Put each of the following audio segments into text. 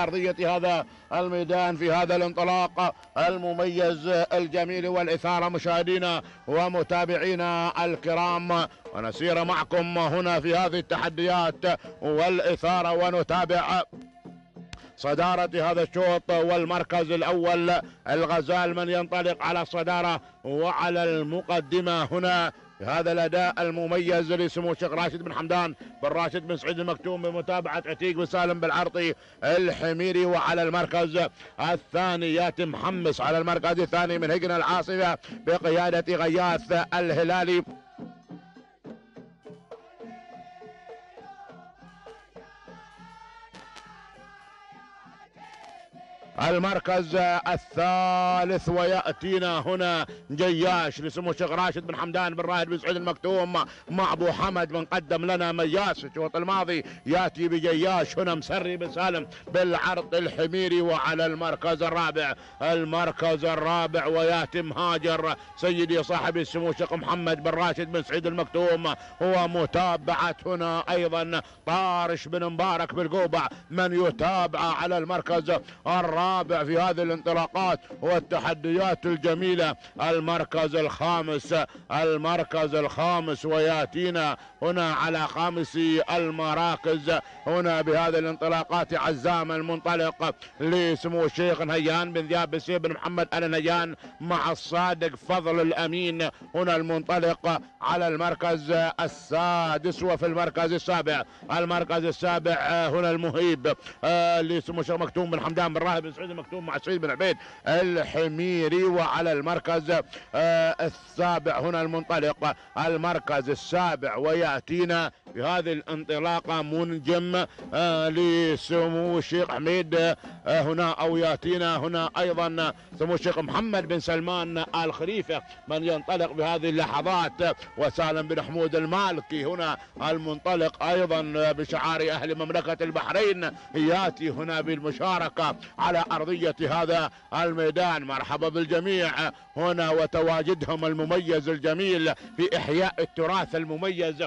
أرضية هذا الميدان في هذا الانطلاق المميز الجميل والإثارة. مشاهدينا ومتابعينا الكرام، ونسير معكم هنا في هذه التحديات والإثارة ونتابع صدارة هذا الشوط والمركز الأول. الغزال من ينطلق على الصدارة وعلى المقدمة هنا هذا الأداء المميز لسمو الشيخ راشد بن حمدان بن راشد بن سعيد المكتوم بمتابعة عتيق بن سالم بالعرطي الحميري. وعلى المركز الثاني ياتي محمس على المركز الثاني من هجن العاصفة بقيادة غياث الهلالي. المركز الثالث ويأتينا هنا جياش لسمو الشيخ راشد بن حمدان بن راشد بن سعيد المكتوم مع ابو حمد من قدم لنا مياس في الشوط الماضي. ياتي بجياش هنا مسري بن سالم بالعرض الحميري. وعلى المركز الرابع وياتي مهاجر سيدي صاحب السمو الشيخ محمد بن راشد بن سعيد المكتوم. هو متابعة هنا ايضا طارش بن مبارك بالقوبع من يتابع على المركز الرابع في هذه الانطلاقات والتحديات الجميلة. المركز الخامس وياتينا هنا على خامس المراكز هنا بهذه الانطلاقات عزام المنطلق لسمو الشيخ نهيان بن ذياب بن سيف بن محمد ال نهيان مع الصادق فضل الامين هنا المنطلق على المركز السادس. وفي المركز السابع هنا المهيب لسمو الشيخ مكتوم بن حمدان بن راهب بن سعيد المكتوم مع سعيد بن عبيد الحميري. وعلى المركز السابع هنا المنطلق المركز السابع وياتينا بهذه الانطلاقه منجم لسمو الشيخ حميد هنا او ياتينا هنا ايضا سمو الشيخ محمد بن سلمان ال خليفه من ينطلق بهذه اللحظات. وسالم بن حمود المالكي هنا المنطلق ايضا بشعار اهل مملكه البحرين ياتي هنا بالمشاركه على ارضيه هذا الميدان. مرحبا بالجميع هنا وتواجدهم المميز الجميل في احياء التراث المميز.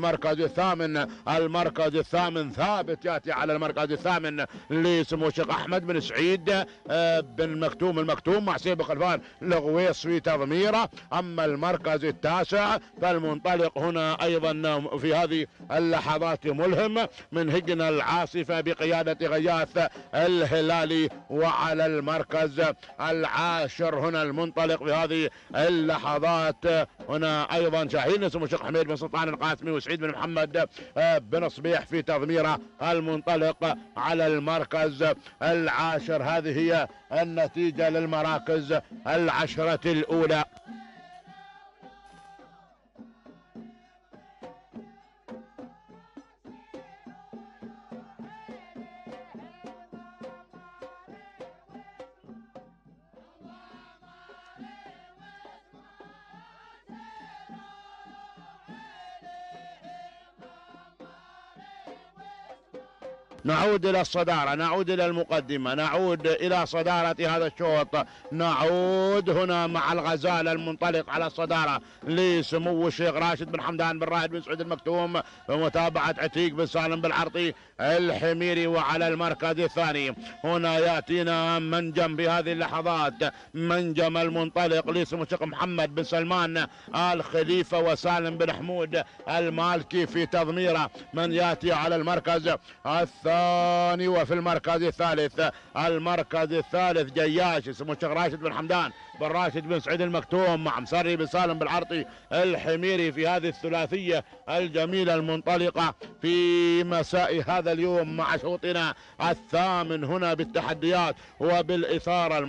المركز الثامن ثابت ياتي على المركز الثامن لسمو الشيخ احمد بن سعيد بن المكتوم مع سيف خلفان الغويص في تضميره. اما المركز التاسع فالمنطلق هنا ايضا في هذه اللحظات ملهم من هجن العاصفه بقياده غياث الهلالي. وعلى المركز العاشر هنا المنطلق في هذه اللحظات هنا ايضا شاهين سمو الشيخ حميد بن سلطان القاسمي وسعيد بن محمد بن صبيح في تضميره المنطلق على المركز العاشر. هذه هي النتيجة للمراكز العشرة الأولى. نعود إلى الصدارة، نعود إلى المقدمة، نعود إلى صدارة هذا الشوط. نعود هنا مع الغزال المنطلق على الصدارة لسمو الشيخ راشد بن حمدان بن راشد بن سعيد المكتوم بمتابعة عتيق بن سالم بالعرطي الحميري. وعلى المركز الثاني هنا يأتينا منجم بهذه اللحظات منجم المنطلق لسمو الشيخ محمد بن سلمان آل خليفة وسالم بن حمود المالكي في تضميره من يأتي على المركز الثاني. وفي المركز الثالث جياش اسمه الشيخ راشد بن حمدان بن راشد بن سعيد المكتوم مع مسري بن سالم بالعرطي الحميري في هذه الثلاثية الجميلة المنطلقة في مساء هذا اليوم مع شوطنا الثامن هنا بالتحديات وبالإثارة.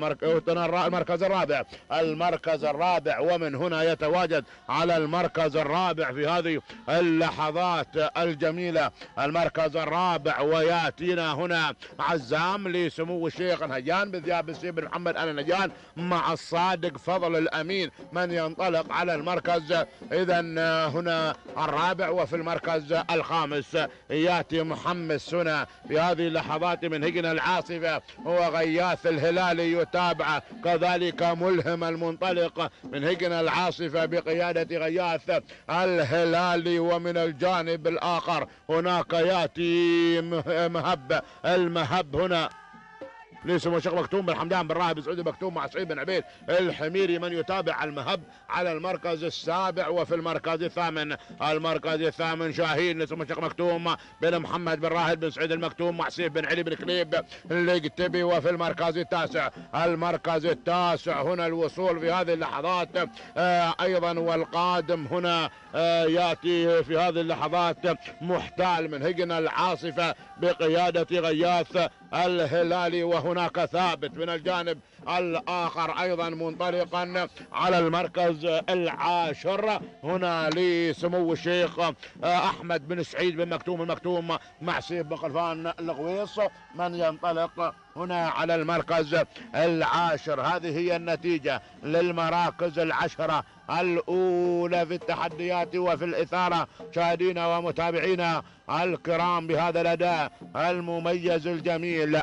المركز الرابع ومن هنا يتواجد على المركز الرابع في هذه اللحظات الجميلة المركز الرابع. وياتينا هنا عزام لسمو الشيخ نهيان بن ذياب بن سيف بن محمد ال نهيان مع الصادق فضل الامين من ينطلق على المركز اذا هنا الرابع. وفي المركز الخامس ياتي محمس هنا في هذه اللحظات من هجن العاصفه هو غياث الهلالي يتابع كذلك ملهم المنطلق من هجن العاصفه بقياده غياث الهلالي. ومن الجانب الاخر هناك ياتي المهب هنا لسمو الشيخ مكتوم بن حمدان بن راهب سعود المكتوم مع سعيد بن عبيد الحميري من يتابع المهب على المركز السابع. وفي المركز الثامن، المركز الثامن شاهين لسمو الشيخ مكتوم بن محمد بن راهب بن سعيد المكتوم مع سيف بن علي بن كليب القتبي. وفي المركز التاسع، المركز التاسع هنا الوصول في هذه اللحظات ايضا، والقادم هنا ياتي في هذه اللحظات محتال من هجن العاصفة بقيادة غياث الهلالي، وهناك ثابت من الجانب الآخر أيضا منطلقا على المركز العاشر هنا لسمو الشيخ أحمد بن سعيد بن مكتوم المكتوم مع سيف بن خلفان الغويص من ينطلق هنا على المركز العاشر. هذه هي النتيجة للمراكز العشرة الأولى في التحديات وفي الإثارة. شاهدينا ومتابعينا الكرام بهذا الأداء المميز الجميل.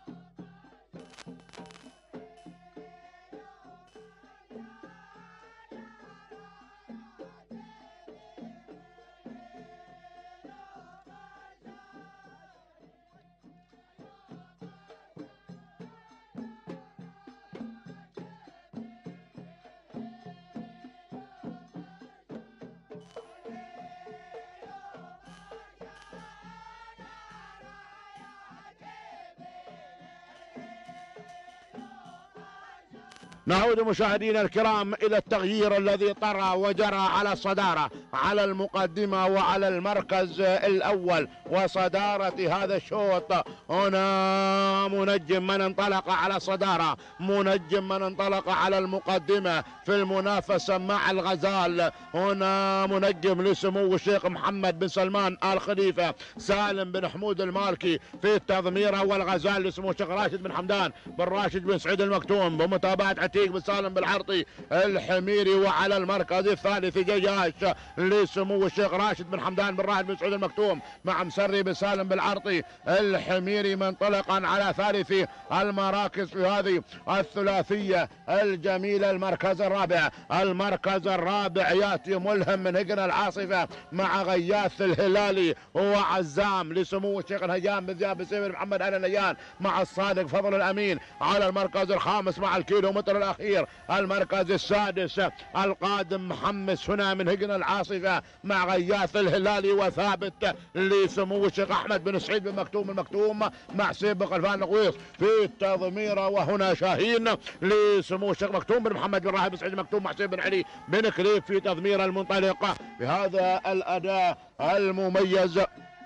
نعود مشاهدينا الكرام إلى التغيير الذي طرى وجرى على الصدارة، على المقدمة وعلى المركز الأول وصدارة هذا الشوط. هنا منجم من انطلق على الصدارة، منجم من انطلق على المقدمة في المنافسة مع الغزال. هنا منجم لسمو الشيخ محمد بن سلمان آل خليفة سالم بن حمود المالكي في التضميرة، والغزال لسمو الشيخ راشد بن حمدان بن راشد بن سعيد المكتوم بمتابعة عتيق بن سالم بالعرطي الحميري. وعلى المركز الثالث جياش لسمو الشيخ راشد بن حمدان بن راشد بن سعيد المكتوم مع مسري بن سالم بالعرطي الحميري منطلقا على ثالث المراكز في هذه الثلاثية الجميلة. المركز الرابع، المركز الرابع ياتي ملهم من هجن العاصفة مع غياث الهلالي وعزام لسمو الشيخ الهيان بن زياد بن سيف محمد آل نيان مع الصادق فضل الأمين. على المركز الخامس مع الكيلومتر الأخير المركز السادس القادم محمس هنا من هجن العاصفة مع غياث الهلالي وثابت لسمو الشيخ أحمد بن سعيد بن مكتوم المكتوم مع سيف بن خلفان الغويص في التضميرة. وهنا شاهين لسمو الشيخ مكتوم بن محمد بن راهب بن سعيد المكتوم مع سيف بن علي بن كليب في تضمير المنطلقة بهذا الأداء المميز.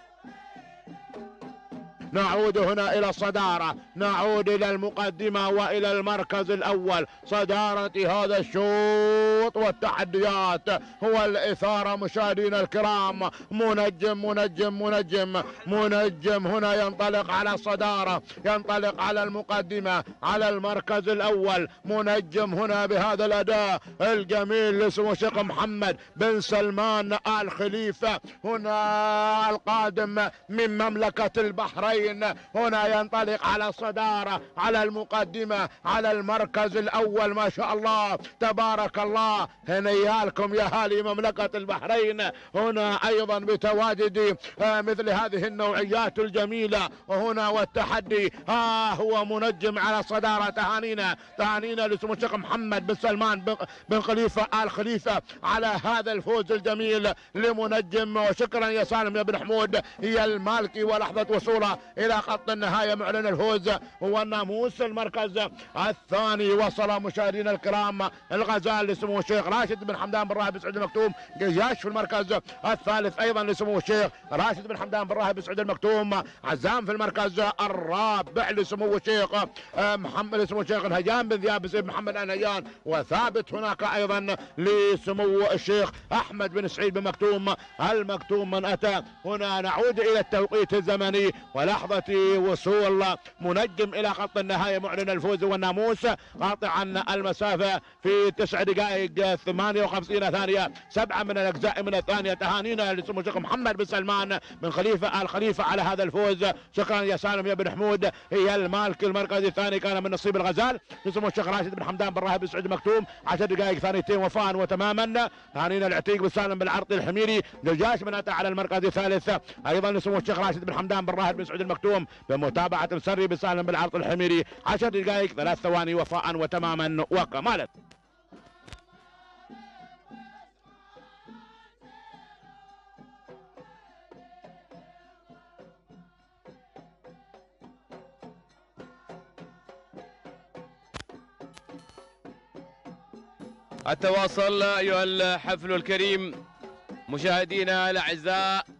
نعود هنا إلى الصدارة، نعود إلى المقدمة وإلى المركز الأول. صدارة هذا الشوط والتحديات هو الإثارة مشاهدينا الكرام. منجم منجم منجم منجم هنا ينطلق على الصدارة، ينطلق على المقدمة على المركز الأول. منجم هنا بهذا الأداء الجميل لسمو الشيخ محمد بن سلمان آل خليفة هنا القادم من مملكة البحرين. هنا ينطلق على الصدارة على المقدمة على المركز الأول. ما شاء الله تبارك الله، هنيالكم يا اهالي مملكة البحرين هنا أيضا بتواجد مثل هذه النوعيات الجميلة. وهنا والتحدي هو منجم على الصدارة. تهانينا تهانينا لسمو الشيخ محمد بن سلمان بن خليفة آل خليفة على هذا الفوز الجميل لمنجم. وشكرا يا سالم يا بن حمود يا المالكي. ولحظة وصوله إلى خط النهاية معلن الفوز هو الناموس. المركز الثاني وصل مشاهدينا الكرام الغزال لسمو الشيخ راشد بن حمدان بن راهب بن سعيد المكتوم. جياش في المركز الثالث أيضا لسمو الشيخ راشد بن حمدان بن راهب بن سعيد المكتوم. عزام في المركز الرابع لسمو الشيخ محمد لسمو الشيخ الهيان بن ذياب بن سيف محمد آل نيان. وثابت هناك أيضا لسمو الشيخ أحمد بن سعيد بن مكتوم المكتوم من أتى. هنا نعود إلى التوقيت الزمني ولحظة وصول منجم إلى خط النهاية معلن الفوز والناموس قاطعا المسافة في 9 دقائق 58 ثانية 7 من الأجزاء من الثانية. تهانينا لسمو الشيخ محمد بن سلمان بن خليفة آل خليفة على هذا الفوز. شكرا يا سالم يا بن حمود هي المالك. المركز الثاني كان من نصيب الغزال لسمو الشيخ راشد بن حمدان بن راهب بن سعيد مكتوم 10 دقائق ثانيتين وفاء وتماما. تهانينا العتيق بن سالم بالعرض الحميري. دجاج من أتى على المركز الثالث أيضا لسمو الشيخ راشد بن حمدان بن راهب بن سعيد المكتوم بمتابعة مسري بسالم بالعرض الحميري. 10 دقائق 3 ثواني وفاء وتماما وكمالا. التواصل أيها الحفل الكريم مشاهدينا الأعزاء